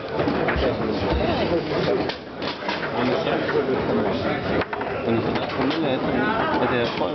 Und ich dachte, Promille hätte er voll.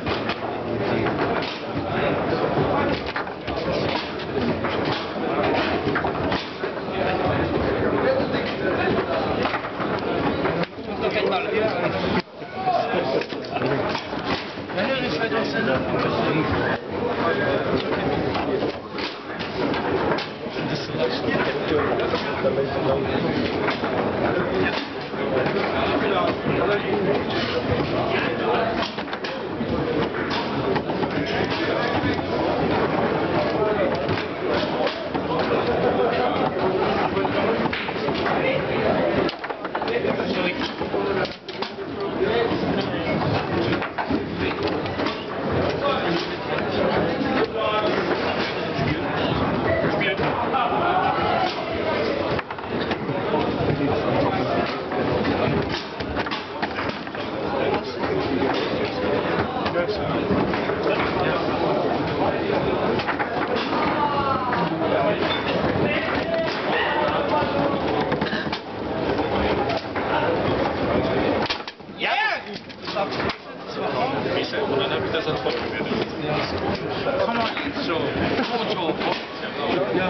Und dann habe ich das als Foto gewertet. Komm mal, so. Foto. Ja,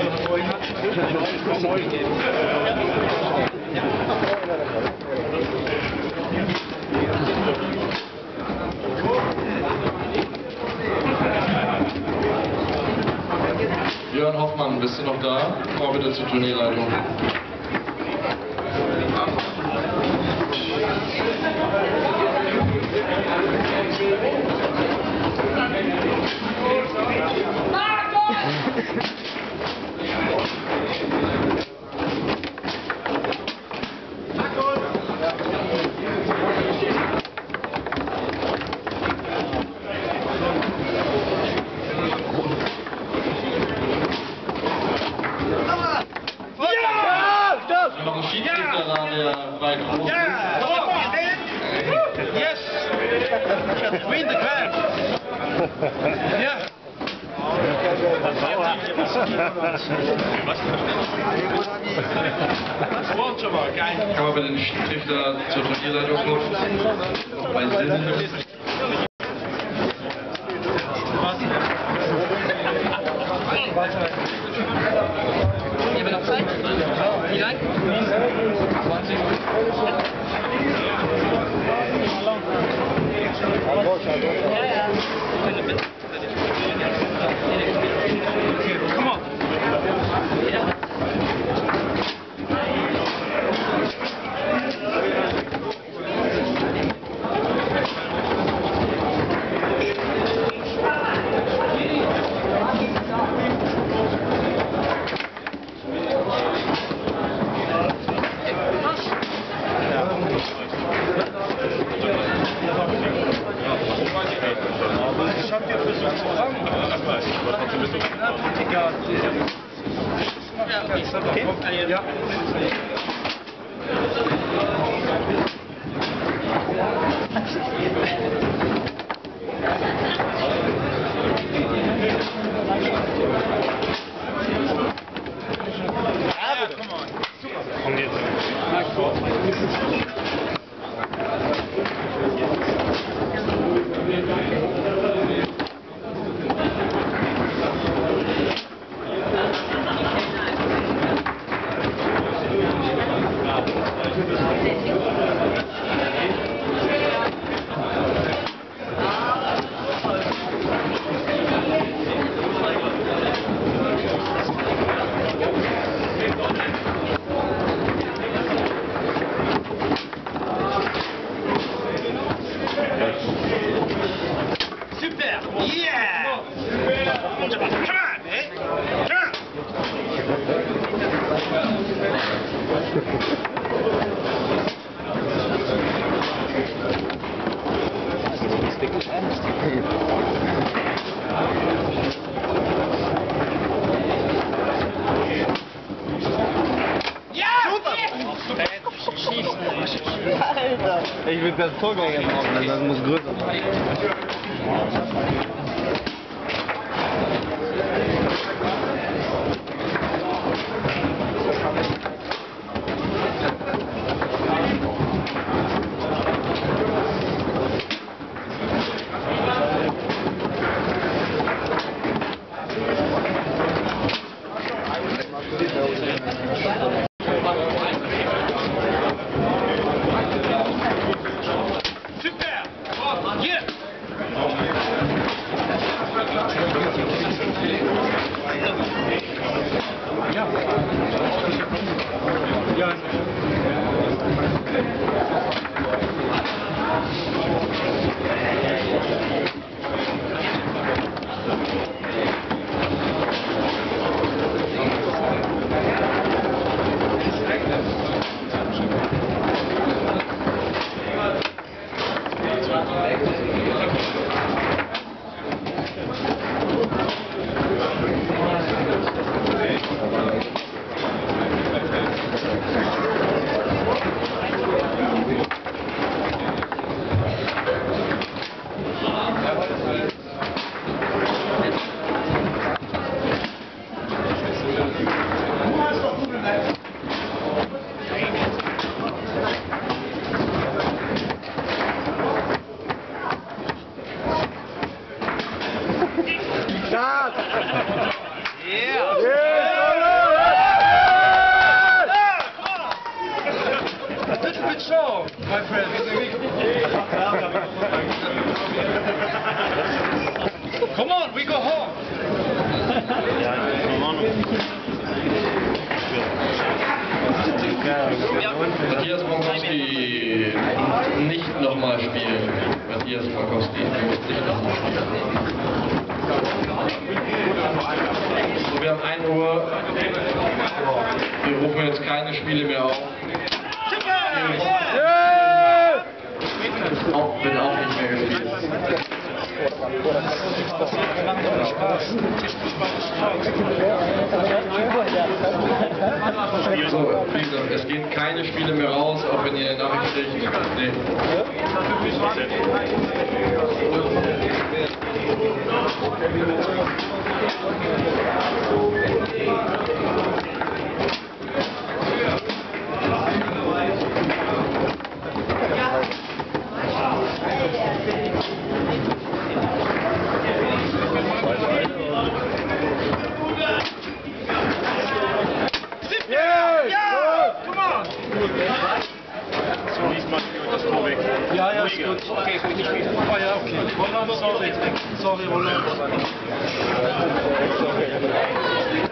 Jörn Hoffmann, bist du noch da? Komm bitte zur Turnierleitung. Noch ein Schiedsrichter da, der weit groß ist. Yes! Win the crowd! Ja! Kann man bitte den Schiedsrichter zur Turnierleitung rufen? Bei Sinn. Nehmen wir noch Zeit? Wie lang? 20. Ja, ja. Come on! Ja. Ich hab dir versucht zu sagen. Egal. Ja, okay. Ja. Come on. Super. Komm jetzt. Super! Yeah! Come on, man! Turn! Ja! Super! Alter! Ich will das Tor gleich machen, das muss größer sein. Keep it short, my friend. Come on, we go home. Matthias Frankowski nicht nochmal spielen. Matthias Frankowski nicht nochmal spielen. So, wir haben 1 Uhr. Wir rufen jetzt keine Spiele mehr auf. Wird auch nicht mehr gespielt. So, wie gesagt, es gehen keine Spiele mehr raus, auch wenn ihr eine Nachricht kriegt. Nee. Ja, ja, ist gut. Okay, oh ja, okay. Roland, sorry. Sorry, Roland.